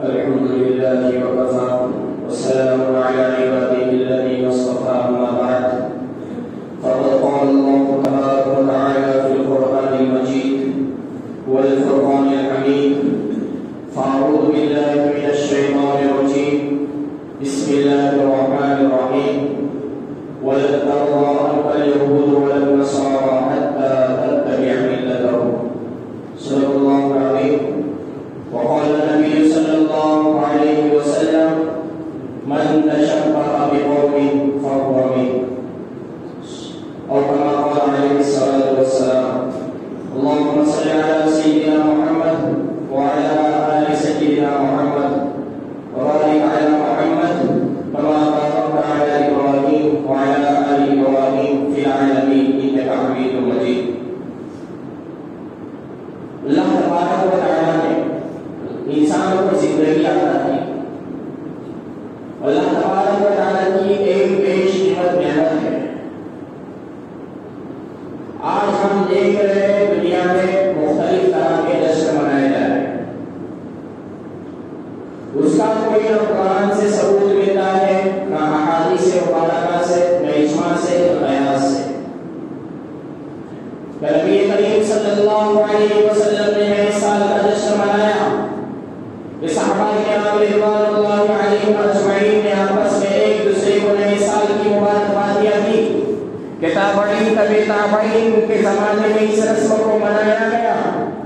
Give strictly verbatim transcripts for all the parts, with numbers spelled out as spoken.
الحمد لله وكفى والسلام على عباده الذين اصطفى أما بعد فقد قال الله تبارك وتعالى في القرآن المجيد والفرقان الحميد فأعوذ بالله من الشيطان الرجيم بسم الله الرحمن الرحيم ولن ترضى عنك اليهود ولا النصارى حتى تتبع ملتهم صدق الله العظيم. وقال النبي صلى الله عليه وسلم من تشبه بقوم فهو منهم أو كما قال عليه الصلاة والسلام. اللهم صل على سيدنا محمد وعلى آل سيدنا محمد وبارك على محمد كما باركت على إبراهيم وعلى آل إبراهيم في العالمين إنك حميد مجيد. اللہ تبارک و تعالیٰ نے انسانوں کو زندگی عطا کی. اللہ تبارک و تعالیٰ کی ایک بیش قیمت نعمت ہے. آج ہم دیکھ رہے ہیں دنیا میں مختلف طرح کے جشن منائے جا رہے ہیں. اس کا کوئی نہ قرآن سے ثبوت ملتا ہے، نہ احادیث مبارکہ سے، نہ اجماع سے، نہ قیاس سے. نبی کریم صلی اللہ علیہ وسلم نے نئے سال کا جشن منایا. صحابہ کرام رضوان اللہ علیہم اجمعین نے آپس میں ایک دوسرے کو نئے سال کی مبارکبادیاں دی. کتاب پڑھی تبھی تابعین کے زمانے میں اس رسم کو منایا گیا.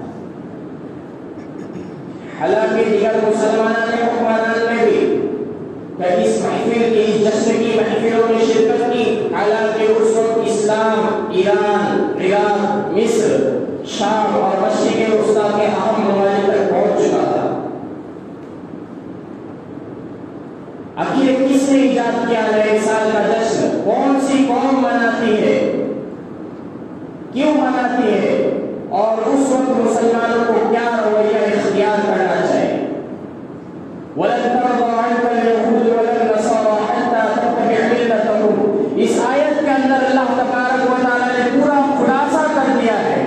حالانکہ دیگر مسلمانوں نے حکمران نے بھی اس محفل کی اس جشن کی محفلوں میں شرکت کی. حالانکہ اس وقت اسلام ایران، عراق، مصر، شام اور مشرق وسطیٰ کے اہم ممالک تک پہنچ چکا تھا. آخر کس نے ایجاد کیا نئے سال کا جشن؟ کون سی قوم مناتی ہے؟ کیوں مناتی ہے؟ اور اس وقت مسلمانوں کو کیا رویہ اختیار کرنا چاہیے؟ وَلَن تَرْضَىٰ عَنكَ الْيَهُودُ وَلَا النَّصَارَىٰ حَتَّىٰ تَتَّبِعَ مِلَّتَهُمْ. اس آیت کے اندر اللہ تبارک و تعالیٰ نے پورا خلاصہ کر دیا ہے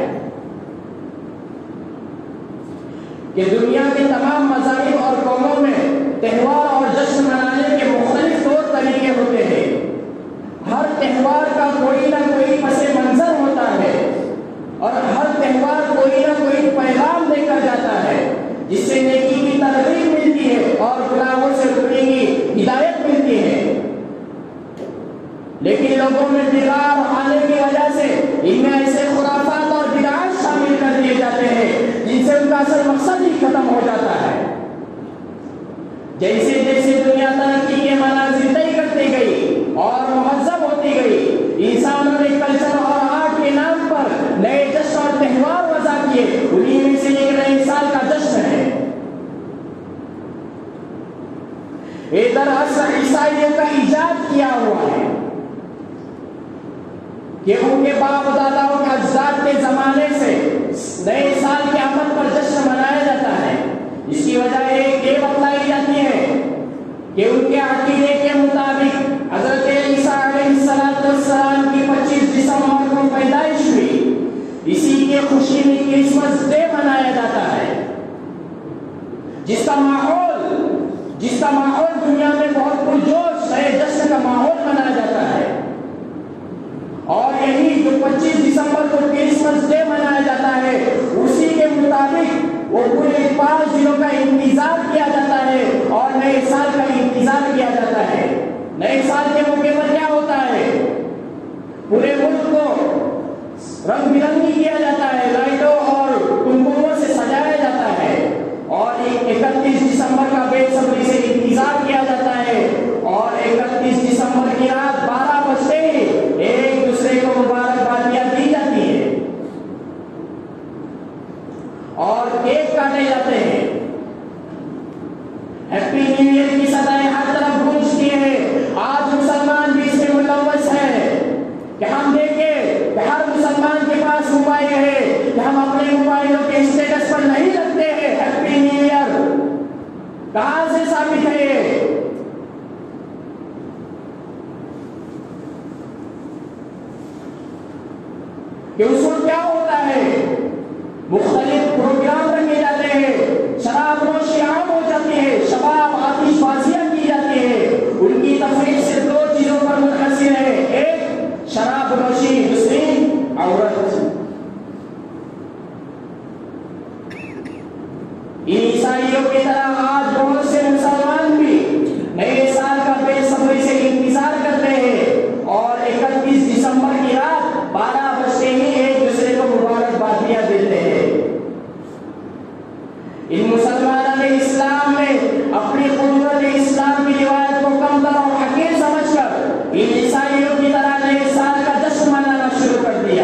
کہ دنیا کے تمام مذاہب اور قوموں میں تہوار اور جشن منانے کے مختلف طور طریقے ہوتے ہیں. ہر تہوار کا کوئی نہ کوئی پس منظر ہوتا ہے اور ہر تہوار کوئی نہ کوئی پیغام دے کر جاتا ہے جس سے نیکی کی ترغیب ملتی ہے اور گناہوں سے رکنے کی ہدایت ملتی ہے. لیکن لوگوں میں بگاڑ آنے کی وجہ سے ان میں ایسے خرافات اور بدعات شامل کر دیے جاتے ہیں جن سے ان کا اصل مقصد ہی ختم ہو جاتا ہے. جیسے جیسے دنیا ترقی کے مناظر طے کرتی گئی اور مہذب ہوتی گئی، انسانوں نے کلچر اور آرٹ کے نام پر نئے جشن اور تہوار وضع کیے. انہی میں سے ایک نئے سال کا جشن ہے. یہ دراصل عیسائیوں کا ایجاد کیا ہوا ہے کہ ان کے باپ داداؤں کے اجداد کے زمانے سے نئے سال کے آمد پر جشن منایا جاتا ہے. اس کی وجہ ایک یہ بتلائی جاتی ہے کہ ان کے عقیدے کے مطابق حضرت عیسیٰ علیہ السلام کی پچیس دسمبر کو پیدائش ہوئی. اسی کی خوشی میں کرسمس ڈے منایا جاتا ہے جس کا ماحول جس کا ماحول دنیا میں بہت پرجوش نئے جشن کا ماحول منایا جاتا ہے. اور یہی جو پچیس دسمبر کو کرسمس ڈے منایا جاتا ہے اسی کے مطابق وہ پورے پانچ دنوں کا انتظار کیا جاتا ہے اور نئے سال کا انتظار کیا جاتا ہے. نئے سال کے موقع پر کیا ہوتا ہے؟ پورے ملک کو رنگ برنگی کیا جاتا ہے، لائٹوں اور کنکموں سے سجایا جاتا ہے اور اکتیس دسمبر کا بے صبری سے انتظار کیا جاتا ہے. اور اکتیس دسمبر کی رات بارہ بجتے ہی ایک دوسرے کو مبارکبادیاں دی جاتی ہے اور کیک کاٹے جاتے ہیں. ہیپی نیو ایئر کی صدائیں ہر طرف گونجتی ہیں. آج مسلمان بھی اس میں ملوث ہے کہ ہم دیکھیں کہ ہر مسلمان کے پاس موبائل ہے کہ ہم اپنے موبائلوں کے اسٹیٹس پر نہیں رکھتے ہیں ہیپی نیو ایئر. کہاں سے ثابت ہے یہ؟ کہ اس وقت کیا ہوتا ہے؟ مختلف پروگرام رکھے جاتے ہیں، شراب نوشی عام ہو جاتی ہے، عیسائیوں کی طرح آج بہت سے مسلمان بھی نئے سال کا بے صبری سے انتظار کرتے ہیں اور اکتیس دسمبر کی رات بارہ بجتے ہی ایک دوسرے کو مبارکبادیاں دیتے ہیں۔ ان مسلمانوں نے اسلام میں اپنی قدرت اسلام کی روایت کو کمتر اور حقیر سمجھ کر ان عیسائیوں کی طرح نئے سال کا جشن منانا شروع کر دیا،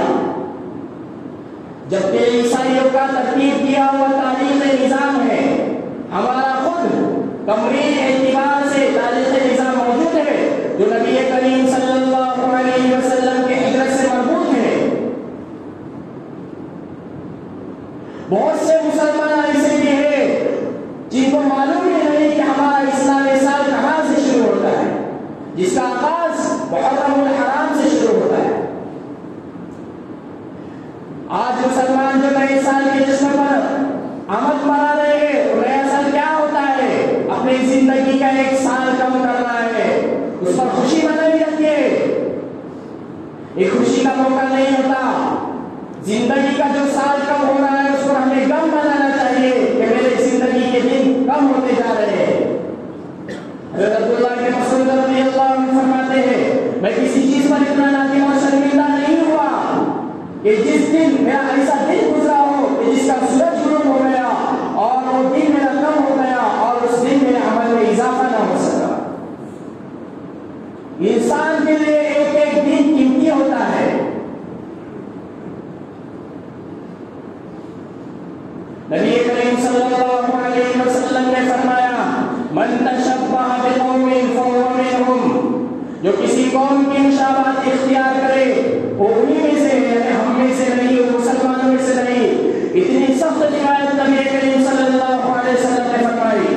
جبکہ عیسائیوں کا ترتیب کیا ہوا تاریخ نظام ہے۔ ہمارا خود قمری اعتبار سے تاریخ نظام موجود ہے جو نبی کریم صلی اللہ علیہ وسلم کے ہجرت سے مربوط ہے۔ بہت سے مسلمان ایسے بھی ہیں جن کو معلوم ہی نہیں کہ ہمارا اسلامی سال کہاں سے شروع ہوتا ہے، جس کا آغاز محرم الحرام سے شروع ہوتا ہے۔ آج مسلمان جو نئے سال کے جشن پر آمد منا رہے ہیں، نیا سال کیا ہوتا ہے؟ اپنی زندگی کا ایک سال کم کرنا ہے، اس پر خوشی منائی جاتی ہے۔ ایک خوشی کا موقع نہیں ہوتا، زندگی کا جو سال کم ہو رہا ہے اس پر ہمیں غم منانا چاہیے کہ میرے زندگی کے دن کم ہوتے جا رہے ہیں۔ حضرت عبداللہ کے مسعود رضی اللہ عنہ فرماتے ہیں میں کسی چیز پر اتنا نادم اور شرمندہ نہیں ہوا کہ جس دن میرا ایسا دن گزرا ہو کہ جس کا سورج غروب ہو گیا اور وہ دن میرا کم ہو گیا اور اس دن میرے عمل میں اضافہ نہ ہو سکا۔ انسان کے لیے ایک ایک دن قیمتی ہوتا ہے۔ نبی کریم صلی اللہ علیہ وسلم نے فرمایا من تشبہ بقوم فہو منہم، جو کسی قوم کی مشابہت اختیار کرے وہ انہی میں سے ہے، یعنی ہم میں سے نہیں، وہ مسلمانوں میں سے نہیں۔ اتنی سخت روایت نبی کریم صلی اللہ علیہ وسلم نے فرمائی،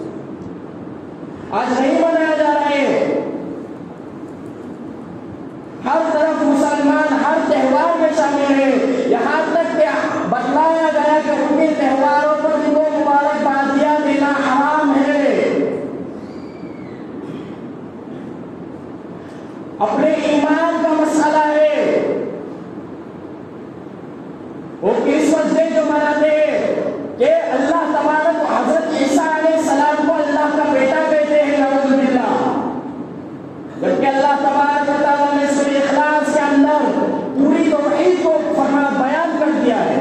آج نہیں منایا جا رہا ہے۔ ہر طرف مسلمان ہر تہوار میں شامل ہے، یہاں تک کہ بتلایا گیا کہ ان کے تہواروں پر ان کو مبارکبادیاں دینا حرام ہے۔ اپنے ایمان کا مسئلہ ہے، وہ کرسمس ڈے جو مناتے ہیں کہ اللہ تبارک و حضرت عیسیٰ علیہ السلام کو اللہ کا بیٹا کہتے ہیں، نعوذ باللہ، جبکہ اللہ تبارک و تعالیٰ نے سورہ اخلاص کے اندر پوری توحید کو فرما بیان کر دیا ہے۔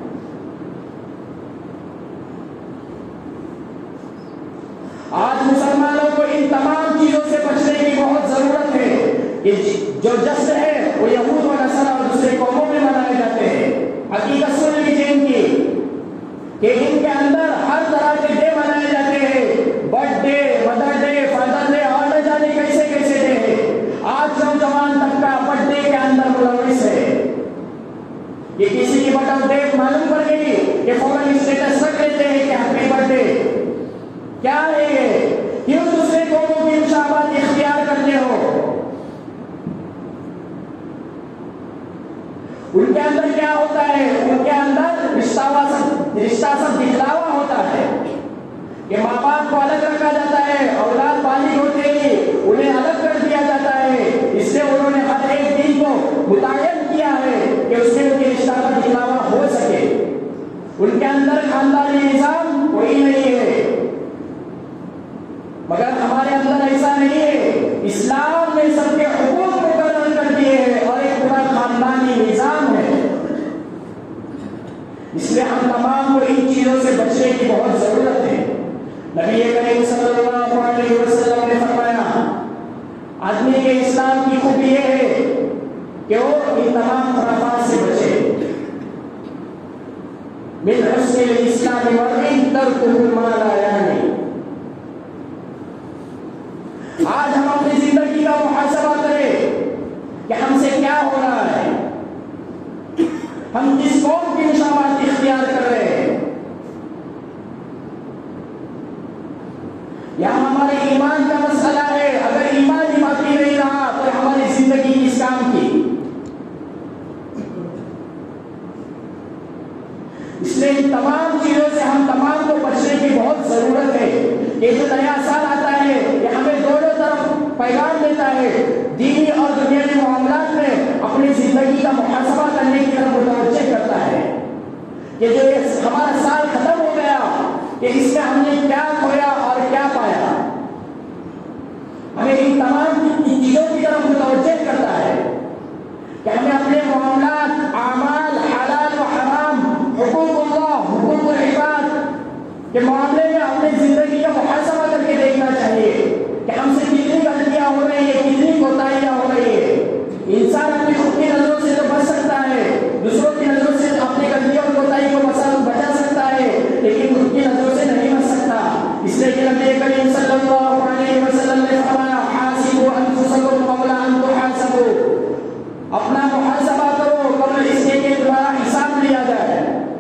آج مسلمانوں کو ان تمام چیزوں سے بچنے کی بہت ضرورت ہے کہ جو جشن ہے وہ یہود و نصارہ اور دوسرے قوموں میں منائے جاتے ہیں۔ حقیقت سن لیجیے ان کی کہ ان کے اندر ہر طرح کے ڈے منائے جاتے ہیں، birthday, mother day, father day اور نہ جانے کیسے کیسے ڈے ہیں۔ آج نوجوان طبقہ کا برتھ ڈے کے اندر ملوث ہے۔ یہ کسی کی برتھ ڈے معلوم پڑ گئی کہ فوراً اسٹیٹس رکھ لیتے ہیں کہ ہیپی برتھ ڈے۔ کیا ہے یہ؟ کیوں دوسرے قوموں کی مشابہت اختیار کرتے ہو؟ ان کے اندر کیا ہوتا ہے؟ ان کے اندر رشتہ سب رشتہ سب دکھلاوا ہوتا ہے کہ ماں باپ کو الگ رکھا جاتا ہے، اولاد بالغ ہوتے ہی انہیں الگ کر دیا جاتا ہے۔ اس سے انہوں نے ہر ایک دن کو متعین کیا ہے کہ اس میں ان کے رشتہ کا دکھلاوا ہو سکے۔ ان کے اندر خاندانی نظام کوئی نہیں ہے، مگر ہمارے اندر ایسا نہیں ہے۔ اسلام نے سب کے حقوق مقرر کر دیے ہیں اور ایک پورا خاندانی نظام ہے۔ اس لیے ہم تمام کو ان چیزوں سے بچنے کی بہت ضرورت ہے۔ نبی کریم صلی اللہ علیہ وسلم نے فرمایا آدمی کے اسلام کی خوبی یہ ہے کہ وہ ان تمام خرافات سے بچے۔ من حسن الاسلام المرء ترکہ ما لا یعنی۔ آج ہم اپنی زندگی کا محاسبہ کریں کہ ہم سے کیا ہو رہا ہے، ہم کس قوم کی مشابہت اختیار کر رہے ہیں، یا ہمارے ایمان کا مسئلہ ہے۔ اگر ایمان ہی باقی نہیں رہا تو ہماری زندگی کس کام کی؟ اس لیے ان تمام چیزوں سے ہم تمام کو بچنے کی بہت ضرورت ہے۔ یہ جو نیا سال آتا ہے یہ ہمیں دونوں طرف پیغام دیتا ہے، دینی اور دنیاوی معاملات میں اپنی زندگی کا محاسبہ کرنے کی طرف متوجہ کرتا ہے کہ جو یہ ہمارا سال ختم ہو گیا کہ اس میں ہم نے کیا کھویا اور کیا پایا. ہمیں ان تمام چیزوں کی طرف متوجہ کرتا ہے کہ ہمیں اپنے معاملات، اعمال، حلال و حرام، حقوق اللہ، حقوق العباد کے معاملے میں اپنی زندگی کا محاسبہ کر کے دیکھنا چاہیے کہ ہم سے کتنی غلطیاں ہو رہی ہیں، کتنی کوتاہیاں ہو رہی ہیں. انسان اپنی خود کی نظروں سے تو بچ سکتا ہے، دوسروں کی نظروں سے اپنی غلطیوں اور کوتاہی کو بچا سکتا ہے، لیکن خود کی نظروں سے نہیں بچ سکتا. اس لیے کہ نبی کریم صلی اللہ علیہ وسلم نے فرمایا حاسبوا انفسکم قبل ان تحاسبوا، اپنا محاسبہ کرو قبل اس کے کہ تمہارا حساب لیا جائے.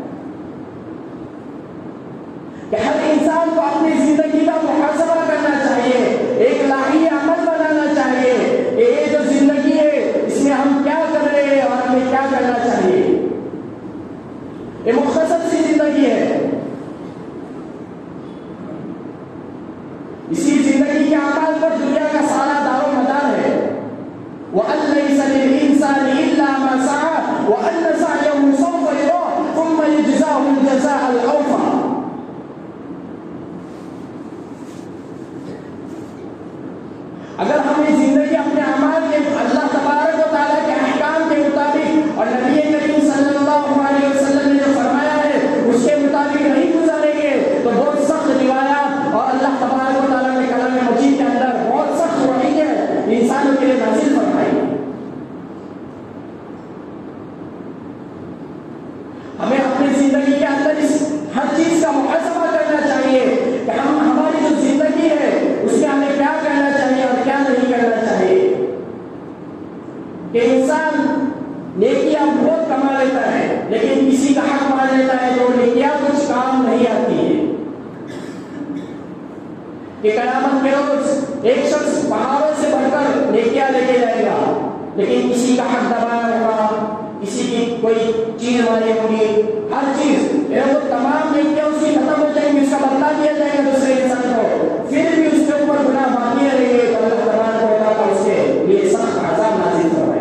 کہ ہر انسان کو اپنی زندگی کا محاسبہ کرنا چاہیے، ایک لاہی عمل بنانا چاہیے. یہ جو زندگی ہے اس میں ہم کیا کر رہے ہیں اور ہمیں کیا کرنا چاہیے. یہ مختصر سی زندگی ہے. اسی زندگی کے اعمال پر دنیا کا سارا دار و مدار ہے. وَأَن لَّيْسَ لِلْإِنسَانِ إِلَّا مَا سَعَىٰ وَأَنَّ سَعْيَهُ سَوْفَ يُرَىٰ ثُمَّ يُجْزَاهُ الْجَزَاءَ الْأَوْفَىٰ. اگر ہمیں زندگی اپنے اعمال کے اللہ تبارک و تعالیٰ کے احکام کے مطابق اور نبی کریم صلی اللہ علیہ وسلم نے جو فرمایا ہے اس کے مطابق نہیں گزاریں گے تو بہت سخت روایات اور اللہ تبارک و تعالیٰ نے کلام مجید کے اندر بہت سخت وعید ہے انسانوں کے لیے نازل فرمائی. ہمیں اپنی زندگی کے اندر اس ہر چیز کا محاسبہ کرنا چاہیے کہ ہم ہماری جو زندگی ہے اس میں ہمیں کیا کرنا چاہیے اور کیا نہیں کرنا چاہیے. کہ انسان نیکیاں بہت کما لیتا ہے لیکن کسی کا حق مان لیتا ہے تو نیکیاں کچھ کام نہیں آتی ہے. کہ قیامت کے روز ایک شخص پہاڑوں سے بڑھ کر نیکیاں لے کے جائے گا لیکن کسی کا حق دبایا ہوگا، کسی کی کوئی چیز ماری ہوگی، ہر چیز وہ تمام نیکیاں اس کی ختم ہو جائیں گی، اس کا بدلہ دیا جائے گا دوسرے انسان کو، پھر بھی اس کے اوپر گناہ باقی رہیں گے تو اللہ تبارک و تعالیٰ اس کے لیے سخت عذاب نازل فرمائے.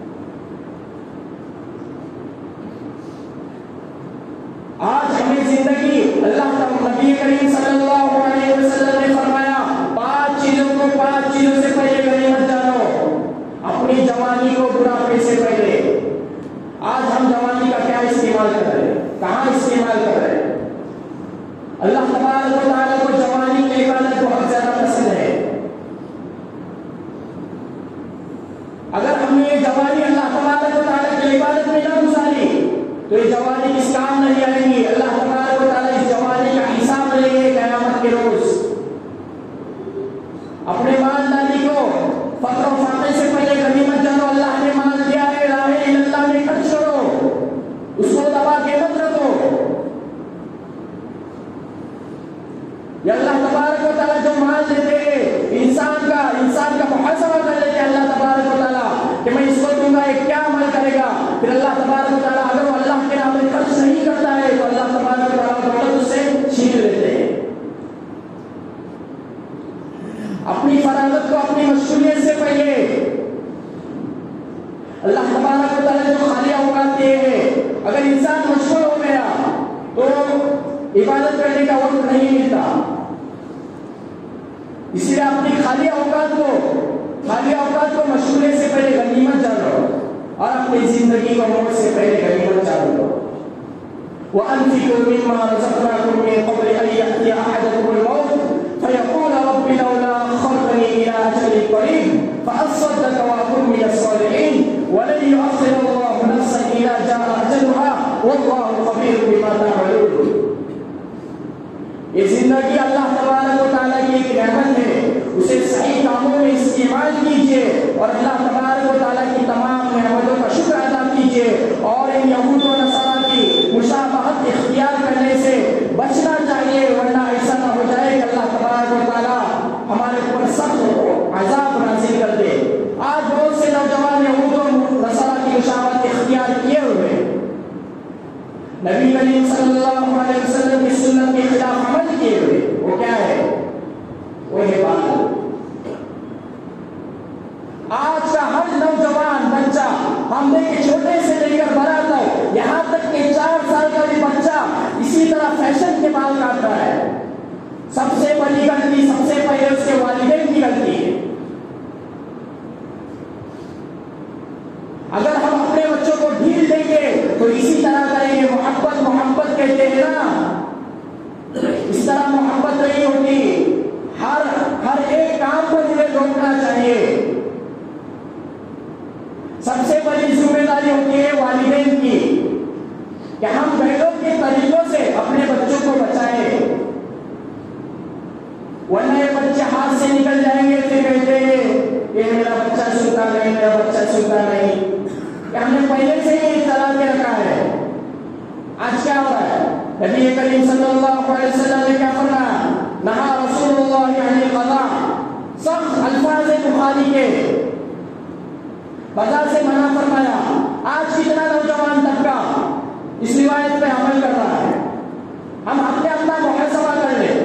آج ہمیں زندگی اللہ نبی کریم صلی اللہ علیہ وسلم نے فرمایا پانچ چیزوں کو پانچ چیزوں سے پہلے غنیمت جانو. اپنی جوانی کو بڑھاپے سے پہلے. آج ہم جوانی کا کیا استعمال کر رہے ہیں، کہاں استعمال کر رہے ہیں. اللہ تبارک و تعالیٰ کو جوانی کی عبادت بہت زیادہ پسند ہے. اگر ہم نے یہ جوانی اللہ تبارک و تعالیٰ کی عبادت میں نہ گزاری تو یہ جوانی کس کام نہیں آئے گی. اللہ تبارک و تعالیٰ اس جوانی کا حساب لیں گے قیامت کے روز. اپنے مال داری کو فقر و فاقے سے پہلے غنیمت جانو. اللہ نے مال دیا ہے راہ اللہ میں خرچ کرو، اس کو دبا کے مت رکھو. یہ اللہ تبارک و تعالیٰ جو مال دیتے ہیں انسان کا انسان کا محاسبہ کر لیتے ہیں اللہ تبارک و تعالیٰ کہ میں اس کو دوں گا یہ کیا عمل کرے گا. پھر اللہ تبارک و تعالیٰ اگر وہ اللہ کے نام میں خرچ نہیں کرتا ہے تو اللہ تبارک و تعالیٰ دولت اس سے چھین لیتے ہیں. اپنی فراغت کو اپنی مشغولیت سے پہلے اللہ تبارک و تعالیٰ جو خالی اوقات دیے ہیں اگر انسان مشغول ہو گیا تو عبادت کرنے کا وقت نہیں ملتا. اسی لیے اپنی خالی اوقات کو خالی اوقات کو مشغولیت سے پہلے غنیمت جانو اور اپنی زندگی کو موت سے پہلے غنیمت جانو. وَأَنفِقُوا مِمَّا رَزَقْنَاكُم مِّن قَبْلِ أَن يَأْتِيَ أَحَدَكُمُ الْمَوْتُ فَيَقُولَ رَبِّ لَوْلَا أَخَّرْتَنِي إِلَىٰ أَجَلٍ قَرِيبٍ فَأَصَّدَّقَ وَأَكُن مِّنَ الصَّالِحِينَ وَلَن يُؤَخِّرَ اللَّهُ نَفْسًا إِذَا جَاءَ أَجَلُهَا وَاللَّهُ خَبِيرٌ بِمَا تَعْمَلُونَ. یہ زندگی اللہ تبارک و تعالیٰ کی ایک نعمت ہے، اسے صحیح کاموں میں استعمال کیجیے اور اللہ تبارک و تعالیٰ کی تمام نعمتوں کا شکر ادا کیجیے اور ان یہود و نصارا کی مشابہت اختیار کرنے سے بچنا چاہیے، ورنہ ایسا نہ ہو جائے کہ اللہ تبارک و تعالیٰ ہمارے اوپر سخت عذاب نازل کر دے. آج بہت سے نوجوان یہود و نصارا کی مشابہت اختیار کیے ہوئے نبی کریم صلی اللہ علیہ وسلم کی سنت کے خلاف عمل کیے ہوئے. وہ کیا ہے؟ وہ ہے بال. آج کا ہر نوجوان بچہ ہم نے چھوٹے سے لے کر بڑا تک سب سے بڑی غلطی سب سے پہلے اس کے والدین کی غلطی ہے۔ اگر ہم اپنے بچوں کو ڈھیل دیں گے تو اسی طرح کریں گے۔ محبت محبت کہتے ہیں نا، اس طرح محبت نہیں ہوتی۔ ہر ہر ایک کام کو ہمیں روکنا چاہیے۔ سب سے بڑی ذمہ داری ہوتی ہے والدین کی کہ ہم گھروں کے طریقوں سے اپنے بچوں کو بچائیں، ورنہ یہ بچے ہاتھ سے نکل جائیں گے پھر کہتے ہیں کہ میرا بچہ سنتا نہیں، میرا بچہ سنتا نہیں، کہ ہم نے پہلے سے ہی چلا کے رکھا ہے۔ آج کیا ہو رہا ہے؟ نبی کریم صلی اللہ علیہ وسلم نے کیا فرمایا؟ نہا رسول اللہ عن القضاء، سخت الفاظ بخاری کے بازار سے منع فرمایا۔ آج کتنا نوجوان طبقہ اس روایت پہ عمل کر رہا ہے؟ ہم اپنے اپنا محاسبہ کر لیں۔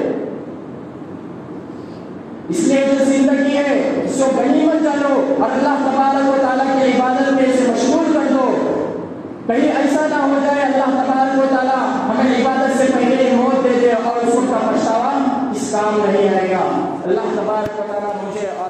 اس لیے جو زندگی ہے اس کو غنیمت جانو اور اللہ تبارک و تعالیٰ کی عبادت میں اسے مشغول کر دو۔ کہیں ایسا نہ ہو جائے اللہ تبارک و تعالیٰ ہمیں عبادت سے پہلے ہی موت دے دے اور اس کا پچھتاوا اس کام نہیں آئے گا۔ اللہ تبارک و تعالیٰ مجھے